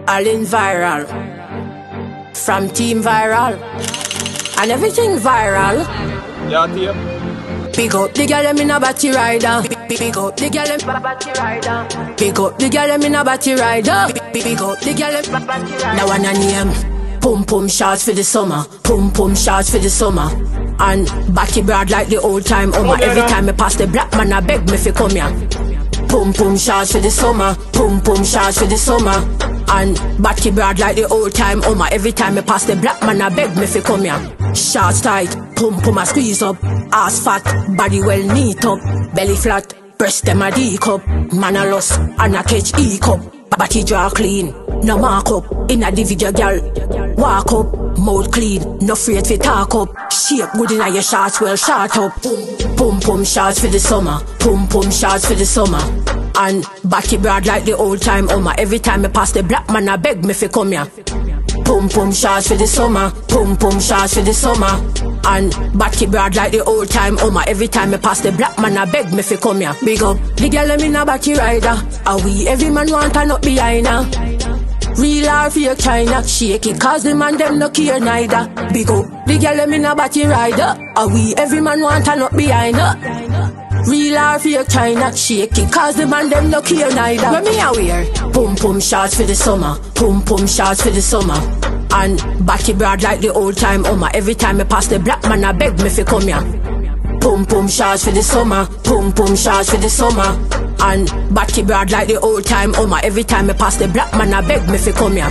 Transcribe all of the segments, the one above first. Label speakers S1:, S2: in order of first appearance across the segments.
S1: Lyn Vyral from Team Vyral and everything viral.
S2: Yeah, team.
S1: Pick up the girl in a batty rider. Pick up the girl in a batty rider. Pick up the girl in a batty rider. Pick up the girl in a batty rider. Now one a name. Pumpum shots for the summer. Pumpum shots for the summer. And batty broad like the old time. Every time I pass the black man I beg me fi come here. Pumpum shots for the summer. Pumpum shots for the summer. And batty broad like the old time. Every time I pass the black man I beg me fi come here. Shots tight, pum a squeeze up. Ass fat, body well neat up. Belly flat, breast them a D cup. Man a loss, and a catch E cup. Body draw clean, no mark up. In a video girl, walk up. Mouth clean, no afraid fi talk up. Shape good inna your shots, well shot up. Pum shots for the summer. Pum shots for the summer. And body broad like the old time. Every time I pass the black man I beg me fi come here. Pum shots for the summer. Pum shots for the summer. And body broad like the old time. Every time I pass the black man I beg me fi come here. Big up the girl in a batty rider. Are we every man want and up behind her? Real or fake China, shake it cause the man them no care neither. Big up the girl in a batty rider. Are we every man want and up behind her? Real or fake China, shake it cause the man them no care neither. When me a wear pum shots for the summer. Pum shots for the summer. And body broad like the old time. Every time I pass the black man I beg me fi come here. Pum shots for the summer. Pum shots for the summer. And body broad like the old time. Every time I pass the black man I beg me fi come here.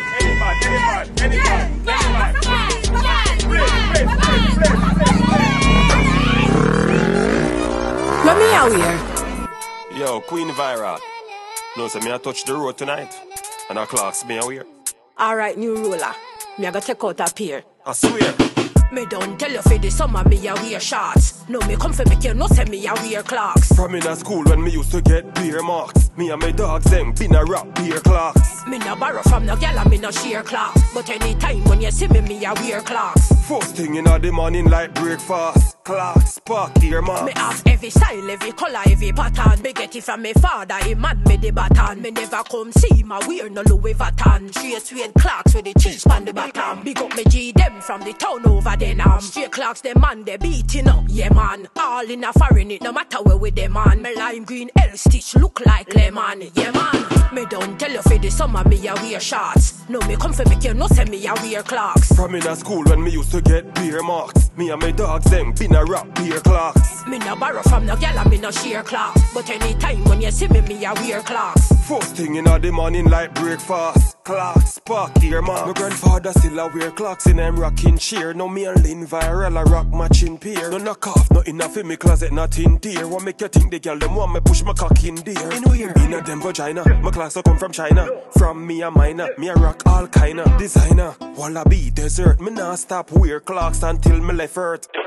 S1: Let me out here.
S2: Yo, Queen Vyral. No, so me I touch the road tonight. And our clocks me out here.
S1: Alright, new Rula. Me I go take out a pair.
S2: I swear.
S1: Me don't tell you for the summer me a wear shorts. No, me come for make you no say me a wear clocks.
S2: From in a school when me used to get beer marks. Me and my dogs them been a rock beer clocks.
S1: Me no borrow from no gal and me no share clocks. But anytime when you see me a wear clocks.
S2: First thing in the morning like breakfast. Clocks, spark, ear marks.
S1: Me have every style, every color, every pattern. Me get it from me father, he man me the baton. Me never come see my wear no Louis Vuitton. Straight suede clocks with the cheese on the bottom. Big up me G them from the town over there. Straight clocks, them man, they beating up, yeah man. All in a foreign, it no matter where with them man. Me lime green L stitch look like lemon, yeah man. Me don't tell you for the summer me a wear shorts. No, me come for make you no say me a wear clocks.
S2: From in a school when me used to get beer marks. Me and my dogs them been a rock beer clocks.
S1: Me no borrow from no gal and me no share clocks. But anytime when you see me a wear clocks.
S2: First thing in the morning like breakfast. Clocks, spark, ear marks. My grandfather still a wear clocks in them rocking chair. Now me and Lyn Vyral a rock matching pair. No knock off, no enough in me closet, not in there. What make you think the girl them want me push my cock in there? In where? In a them vagina. My class a come from China. From me a minor, me a rock all kinda designer. Wallaby desert, me nah stop wear clocks until me left earth.